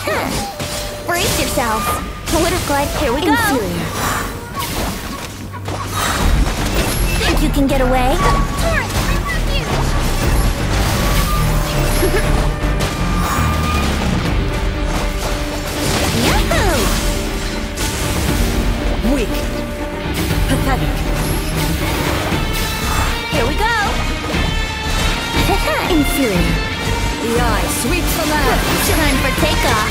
Brace yourself. Water glide. Here we go. Think you can get away? Yahoo! Weak. Pathetic. Here we go. Inferior. The eye sweeps the land. Time for takeoff.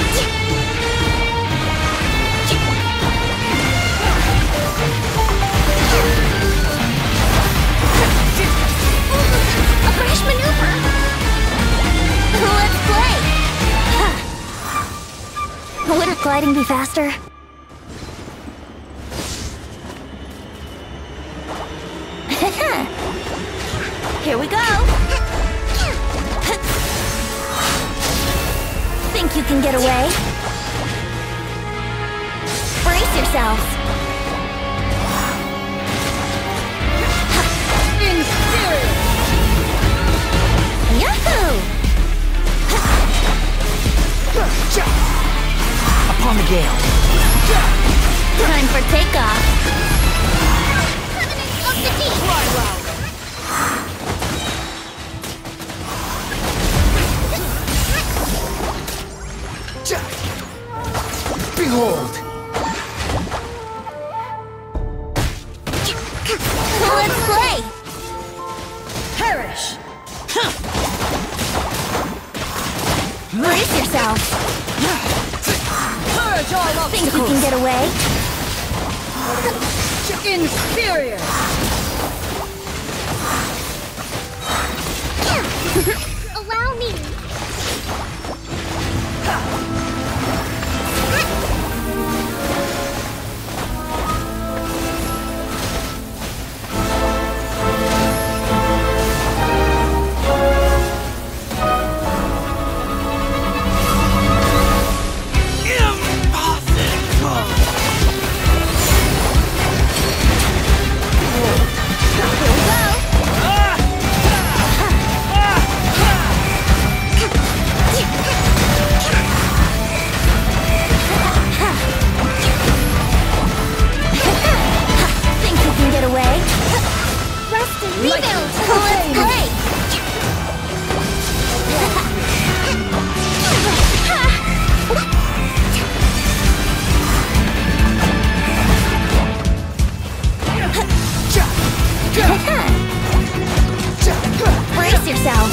A fresh maneuver. Let's play. Would our gliding be faster? Here we go. Think you can get away? Brace yourself. Inferior. Yahoo! Upon the gale. Time for takeoff. Of the deep. Behold! Let's play! Perish! Brace yourself. Purge all Think you obstacles! can get away? Inferior! Allow me. Brace yourself.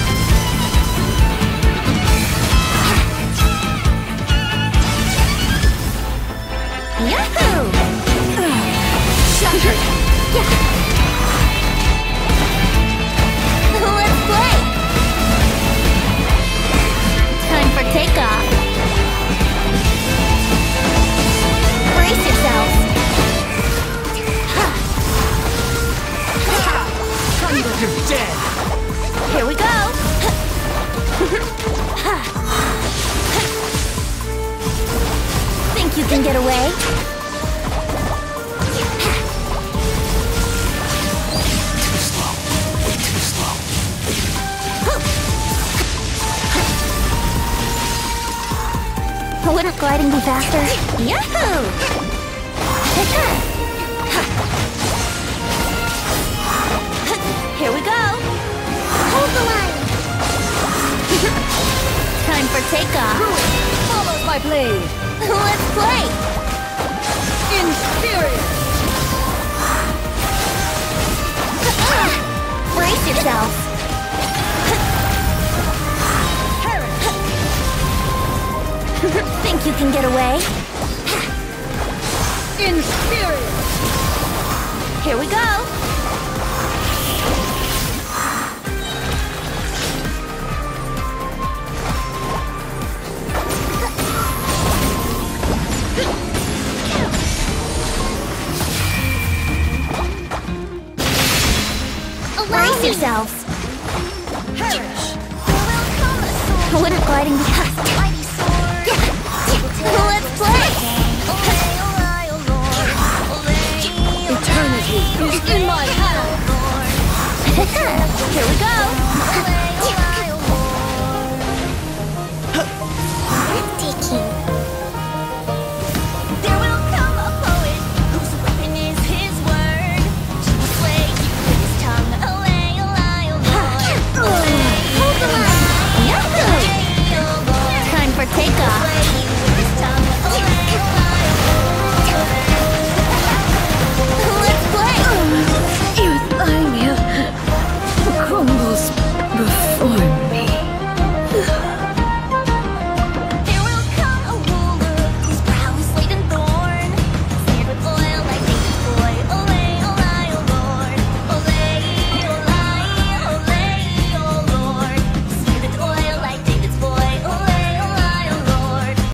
Yahoo! Shattered. Let's play. Time for takeoff. Brace yourself. You're dead! Here we go! Think you can get away? Too slow. Too slow. Wouldn't gliding be faster? Yahoo! Here we go! Hold the line! Time for takeoff! Follow my blade! Let's play! Inferior! Brace yourself! Think you can get away? Inferior! Here we go! Brace yourselves! Perish! Wouldn't gliding be faster? Let's play! Eternity is in my hand! Here we go!